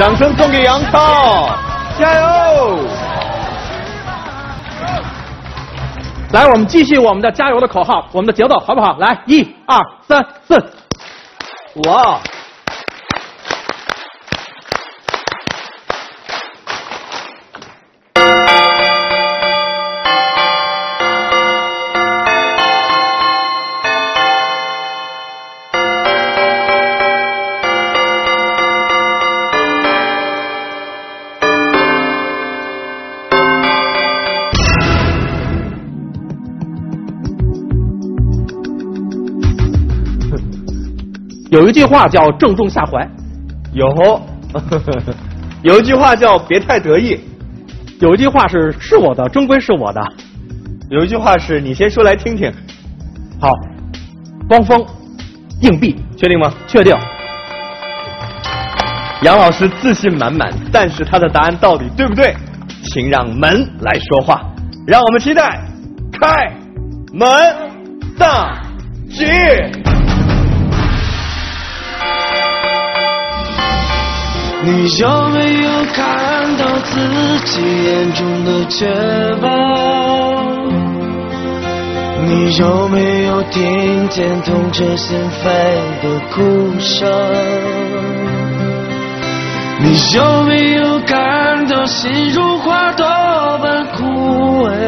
掌声送给杨超，加油！ 来，我们继续我们的加油的口号，我们的节奏好不好？来，1、2、3、4。 哇！ 有一句话叫正中下怀， 有一句话叫别太得意， 有一句话是我的终归是我的， 有一句话是你先说来听听。 好，汪峰，硬币， 确定吗？ 确定。 杨老师自信满满，但是他的答案到底对不对？请让门来说话，让我们期待开门大吉。 你有没有看到自己眼中的绝望？你有没有听见痛彻心扉的哭声？你有没有感到心如花朵般枯萎？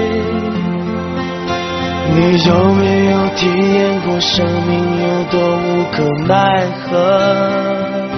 你有没有体验过生命有多无可奈何？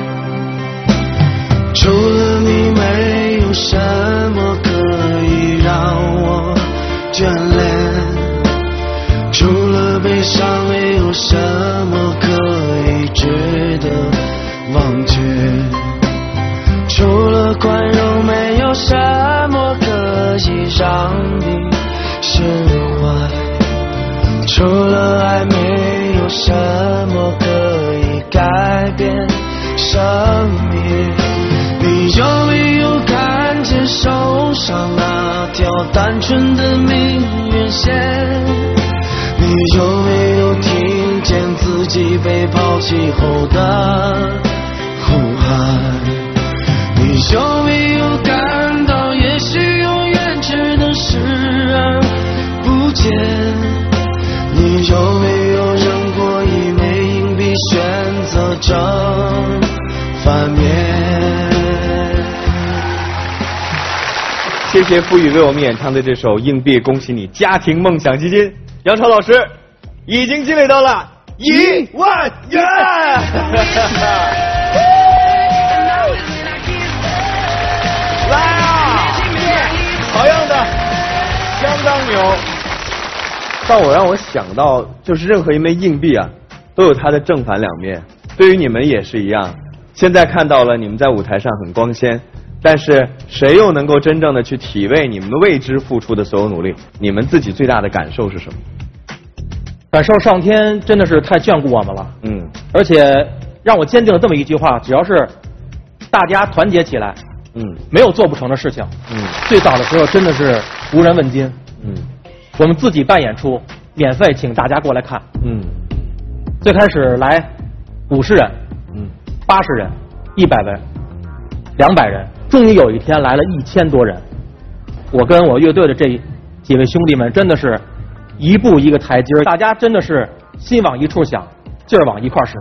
除了你，没有什么可以让我眷恋；除了悲伤，没有什么可以值得忘却；除了宽容，没有什么可以让你释怀；除了爱，没有什么可以改变生命。你有没有看见手上那条单纯的命运线？你有没有听见自己被抛弃后的呼喊？你有没有感到也许永远只能视而不见？你有没有扔过一枚硬币，选择正反面？ 谢谢付宇为我们演唱的这首《硬币》，恭喜你家庭梦想基金，杨超老师已经积累到了1万元。来啊，好样的，相当牛。但让我想到，就是任何一枚硬币啊，都有它的正反两面。对于你们也是一样。现在看到了你们在舞台上很光鲜。但是谁又能够真正的去体味你们为之付出的所有努力？你们自己最大的感受是什么？ 感受上天真的是太眷顾我们了。而且让我坚定了这么一句话：只要是大家团结起来，没有做不成的事情。最早的时候真的是无人问津。我们自己办演出，免费请大家过来看。最开始来50人，80人，100人，200人。终于有一天来了1000多人，我跟我乐队的这几位兄弟们真的是一步一个台阶，大家真的是心往一处想，劲儿往一块使。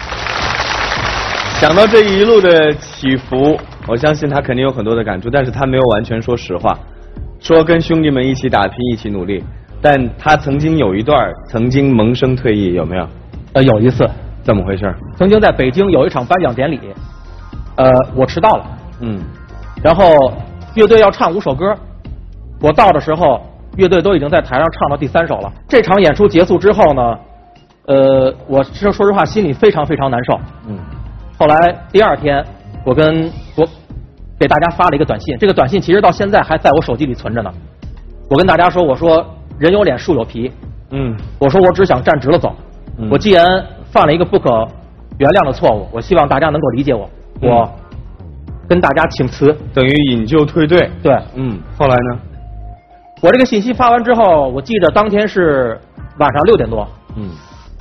想到这一路的起伏，我相信他肯定有很多的感触，但是他没有完全说实话，说跟兄弟们一起打拼，一起努力。但他曾经有一段曾经萌生退役，有没有？ 有一次。 怎么回事？ 曾经在北京有一场颁奖典礼，我迟到了。然后乐队要唱5首歌，我到的时候，乐队都已经在台上唱到第3首了。这场演出结束之后呢，我说实话心里非常非常难受。后来第2天，我给大家发了一个短信，这个短信其实到现在还在我手机里存着呢。我跟大家说，我说人有脸树有皮，我说我只想站直了走。我既然犯了一个不可原谅的错误，我希望大家能够理解我。我跟大家请辞， 等于引咎退队。 对， 后来呢？ 我这个信息发完之后，我记得当天是晚上6点多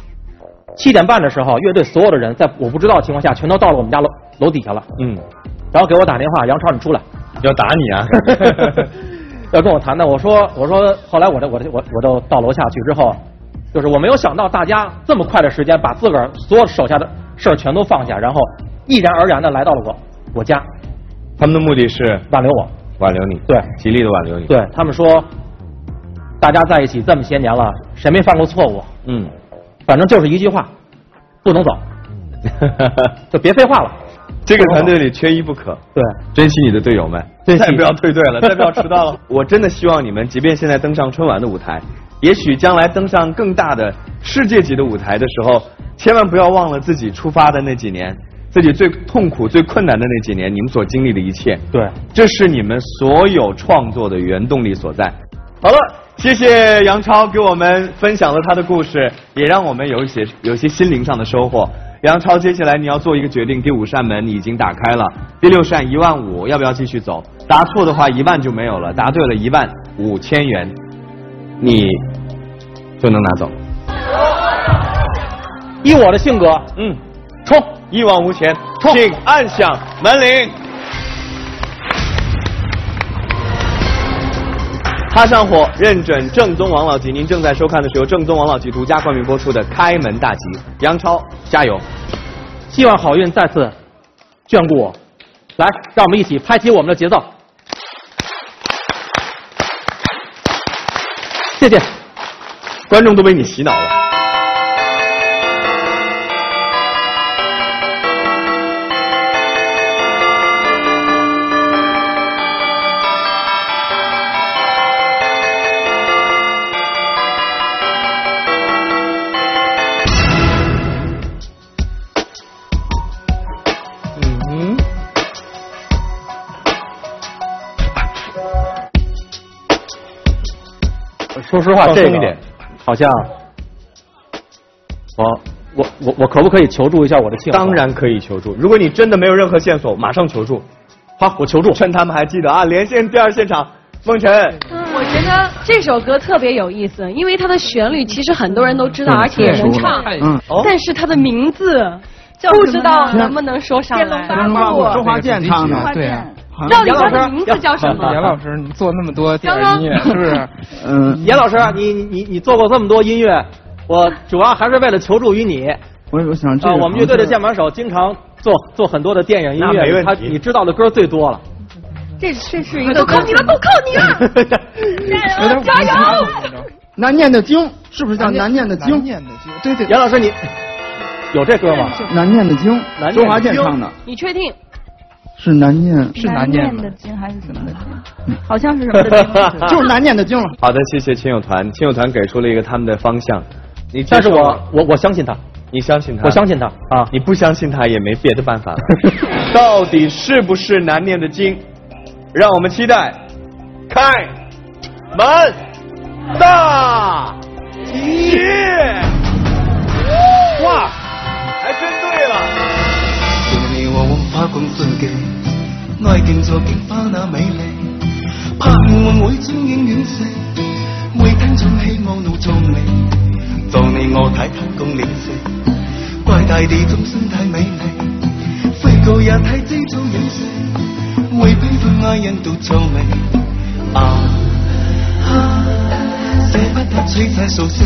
，7点半的时候，乐队所有的人在我不知道的情况下，全都到了我们家楼底下了。 然后给我打电话，杨超你出来， 要打你啊！ 要跟我谈的。我说，后来我就到楼下去之后，就是我没有想到大家这么快的时间把自个儿所有手下的事儿全都放下，然后毅然而然的来到了我家。 他们的目的是挽留我， 挽留你， 对， 极力的挽留你。 对他们说，大家在一起这么些年了，谁没犯过错误？反正就是一句话，不能走，就别废话了。 这个团队里缺一不可。对，珍惜你的队友们，再不要退队了，再不要迟到了。我真的希望你们，即便现在登上春晚的舞台，也许将来登上更大的世界级的舞台的时候，千万不要忘了自己出发的那几年，自己最痛苦、最困难的那几年，你们所经历的一切。对，这是你们所有创作的原动力所在。好了，谢谢杨超给我们分享了他的故事，也让我们有一些心灵上的收获。杨超，接下来你要做一个决定，第5扇门你已经打开了，第6扇15000，要不要继续走？答错的话10000就没有了，答对了15000元，你就能拿走。 以我的性格，冲， 一往无前，请按响门铃。踏上火，认准正宗王老吉。您正在收看的是由正宗王老吉独家冠名播出的《开门大吉》。杨超，加油！ 希望好运再次眷顾我。来，让我们一起拍起我们的节奏。谢谢， 观众都被你洗脑了。 说实话，这个好像我可不可以求助一下我的亲友？ 当然可以求助。如果你真的没有任何线索，马上求助。好，我求助。趁他们还记得啊，连线第2现场，梦辰。 我觉得这首歌特别有意思，因为它的旋律其实很多人都知道，而且也能唱。但是它的名字不知道能不能说上来。 周华健唱的，对啊。 到底他的名字叫什么？ 严老师，你做那么多电影音乐，是不是？ 严老师，你做过这么多音乐，我主要还是为了求助于你。 我想我们乐队的键盘手经常做很多很多影音乐，你知道的歌最多了。 这是一个都靠你了，都靠你了！加油，加油！ 难念的经是不是叫难念的经？难念的经，对对。 严老师，你有这歌吗？ 难念的经，周华健唱的。 你确定？ 是难念的经还是什么的经？好像是什么的经， 就是难念的经了。 好的，谢谢亲友团，亲友团给出了一个他们的方向。 但是我相信他， 你相信他？ 我相信他啊！ 你不相信他也没别的办法了。到底是不是难念的经？让我们期待。开门大吉！哇，还真对了。 你我文化共存嘅，愛競助競花那美麗，盼望會蹤影遠逝，會聽從希望怒壯美，做你我太貪共臉色，怪大地眾生太美麗，飛高也太製造影射，會批判愛人都皺眉，捨不得摧殘數死，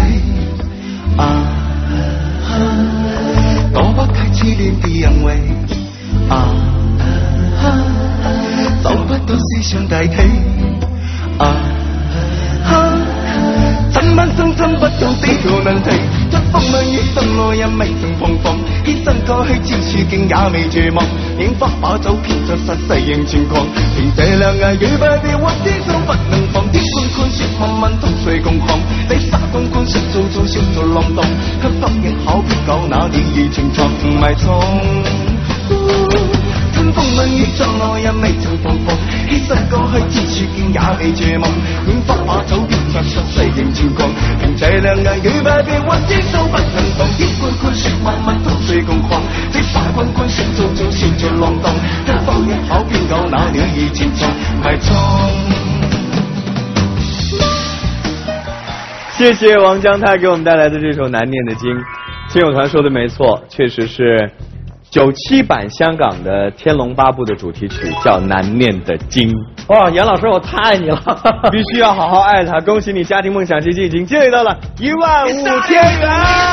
躲不開痴戀的人為。找不到思想代替，怎晚生尋不到這條難題，一風兩雨登路人未曾彷徨，犧牲過去超處境也未絕望，櫻花把酒偏着實世仍存狂，憑這兩眼與百變或之中不能防，天寬寬雪漫漫同誰共航，你沙滾滾想做小做浪蕩，卻發現考不夠那點已情狀埋藏。春風冷雨撞我也未曾彷徨，犧牲過去之處境也未絕望，櫻花把酒變作實世仍存狂，憑這兩眼與百變或之數不能防，天寬寬雪漫漫同誰共狂，這沙滾滾想做笑做浪蕩，卻發現考不夠那鳥兒情狀埋藏。 谢谢王江泰给我们带来的这首难念的经。亲友团说的没错，确实是 97版香港的《天龙八部》的主题曲叫《难念的经》。 哇，严老师，我太爱你了， 必须要好好爱他。恭喜你，家庭梦想基金已经积累到了15000元。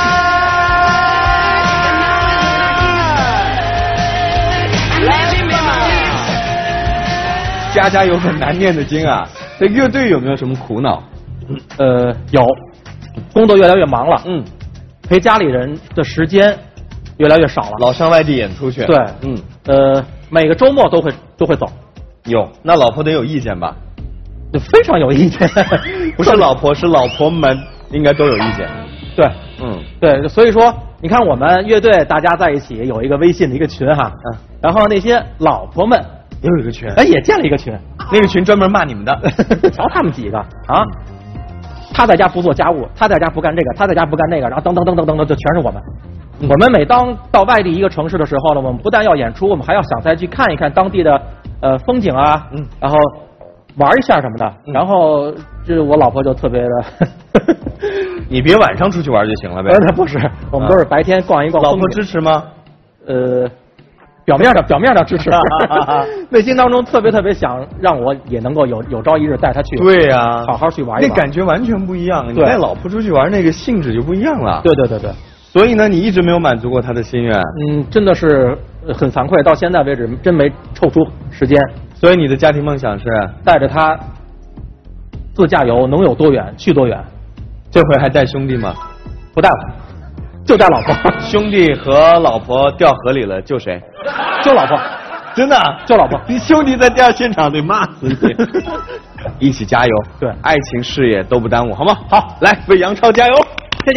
家家有本难念的经啊！这乐队有没有什么苦恼？ 有，工作越来越忙了，陪家里人的时间越来越少了， 老上外地演出去。 对，每个周末都会走。 有，那老婆得有意见吧？ 非常有意见， 不是老婆，是老婆们应该都有意见。 对，对，所以说你看我们乐队大家在一起有一个微信的一个群哈，然后那些老婆们也有一个群， 也建了一个群， 那个群专门骂你们的， 瞧他们几个啊，他在家不做家务，他在家不干这个，他在家不干那个，然后等，就全是我们。我们每当到外地一个城市的时候呢，我们不但要演出，我们还要想再去看一看当地的风景啊，然后玩一下什么的。然后这我老婆就特别的， 你别晚上出去玩就行了呗。 不是，我们都是白天逛一逛。 老婆支持吗？ 表面上支持，内心当中特别想让我也能够有朝一日带她去。 对呀， 好好去玩一玩。 那感觉完全不一样，你带老婆出去玩那个性质就不一样了。 对。 所以呢，你一直没有满足过她的心愿。 真的是很惭愧，到现在为止真没抽出时间。 所以你的家庭梦想是带着她自驾游，能有多远去多远。 这回还带兄弟吗？ 不带了，就带老婆。 兄弟和老婆掉河里了，救谁？ 救老婆。 真的救老婆。 你兄弟在第二现场得骂死你。一起加油。对，爱情事业都不耽误，好吗？好，来为杨超加油。 谢谢。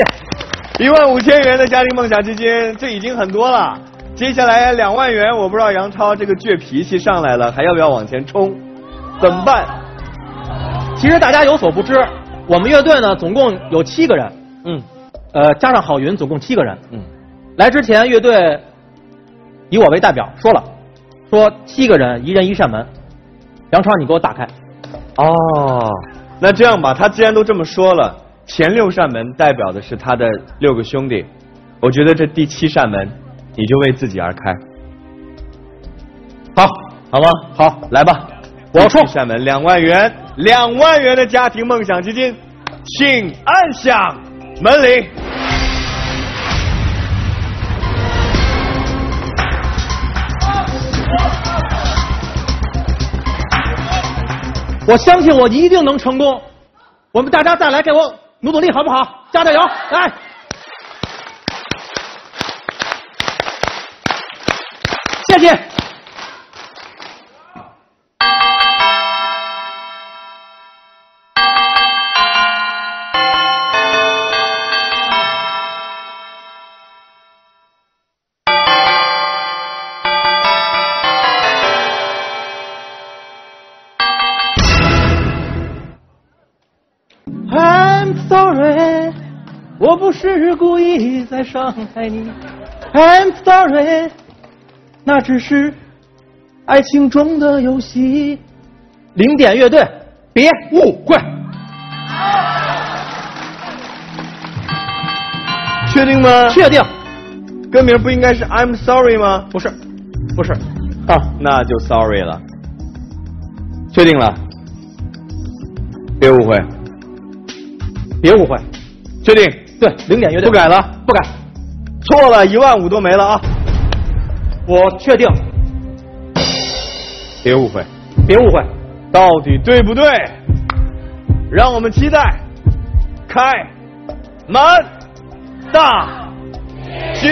15000元的家庭梦想基金，这已经很多了。接下来2万元，我不知道杨超这个倔脾气上来了，还要不要往前冲？怎么办？ 其实大家有所不知，我们乐队呢总共有7个人，加上郝云总共7个人。来之前乐队以我为代表说7个人1人1扇门，杨超你给我打开。 哦，那这样吧，他既然都这么说了。前6扇门代表的是他的6个兄弟，我觉得这第7扇门你就为自己而开，好吗？好，来吧，我要冲扇门2万元，2万元的家庭梦想基金，请按响门铃。 我相信我一定能成功，我们大家再来给我努力好不好？加油！来，谢谢。I'm sorry， 我不是故意在伤害你。I'm sorry， 那只是爱情中的游戏。零点乐队，别误会。 确定吗？ 确定。 歌名不应该是 I'm sorry 吗？ 不是，不是。 那就 sorry 了。确定了。别误会。 别误会， 确定？ 对，零点乐队不改了， 不改。 错了，15000都没了啊！ 我确定。 别误会， 别误会， 到底对不对？让我们期待开门大吉。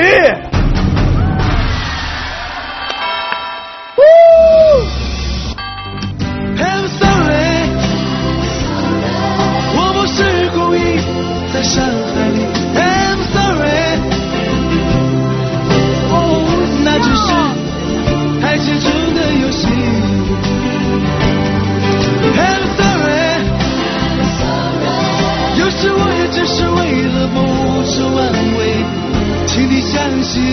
I'm sorry， 我不是故意在伤害你。I'm sorry， 那只是爱情中的游戏。I'm sorry， 有时我也只是为了谋求安慰，请你相信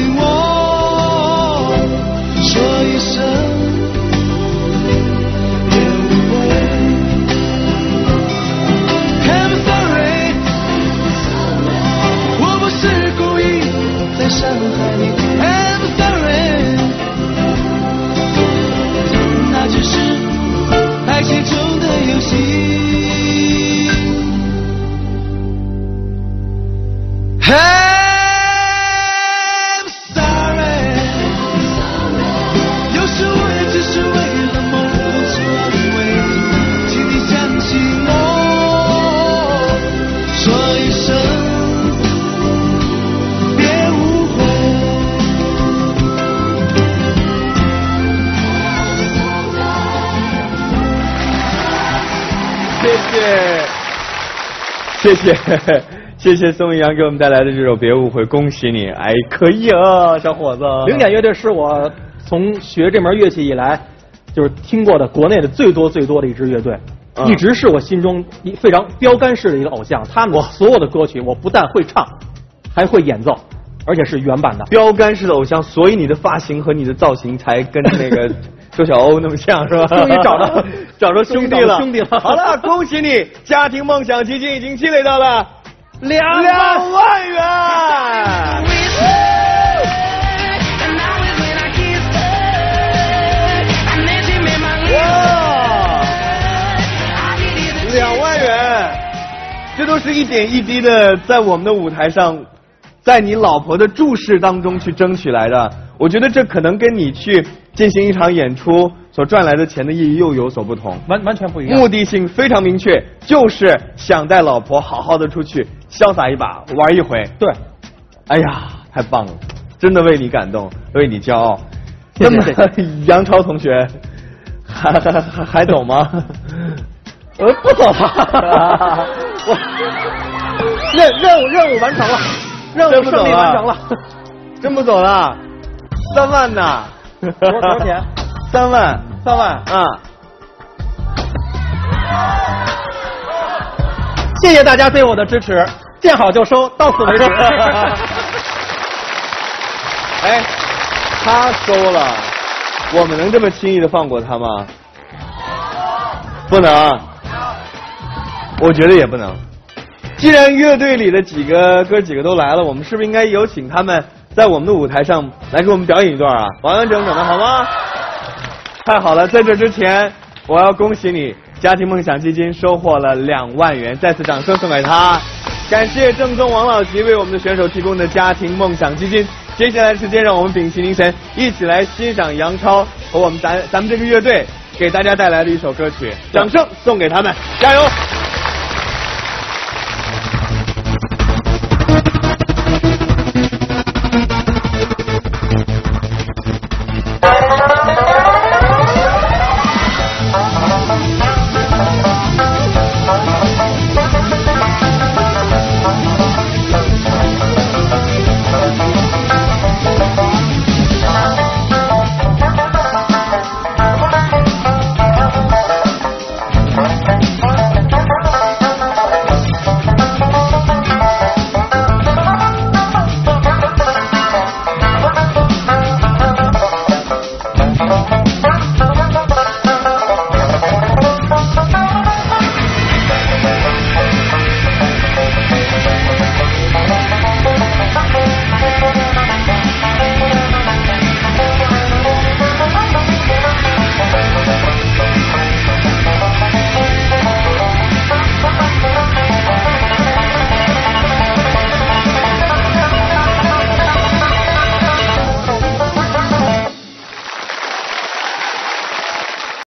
谢谢宋一阳给我们带来的这首《别误会》，恭喜你！哎，可以啊，小伙子。 零点乐队是我从学这门乐器以来，就是听过的国内的最多的一支乐队，一直是我心中非常标杆式的一个偶像。他们所有的歌曲，我不但会唱，还会演奏，而且是原版的。 标杆式的偶像，所以你的发型和你的造型才跟那个周晓鸥那么像，是吧？ 终于找着兄弟了。好了，恭喜你，家庭梦想基金已经积累到了2万元。2万元，这都是一点一滴的在我们的舞台上，在你老婆的注视当中去争取来的。我觉得这可能跟你去进行一场演出所赚来的钱的意义又有所不同， 完全不一样。 目的性非常明确，就是想带老婆好好的出去潇洒一把，玩一回。 对， 哎呀，太棒了，真的为你感动，为你骄傲。 谢谢。 那么杨超同学，还走吗？ 不走了。我任务完成了，任务顺利完成了。 真不走了？3万呢？ 多少钱 ？3万。 3万啊！ 谢谢大家对我的支持，见好就收，到此为止。 哎，他收了，我们能这么轻易的放过他吗？不能，我觉得也不能。既然乐队里的哥几个都来了，我们是不是应该有请他们在我们的舞台上来给我们表演一段啊？完完整整的好吗？太好了，在这之前，我要恭喜你，家庭梦想基金收获了2万元，再次掌声送给他。感谢正宗王老吉为我们的选手提供的家庭梦想基金。接下来的时间，让我们屏息凝神，一起来欣赏杨超和咱们这个乐队给大家带来的一首歌曲，掌声送给他们，加油！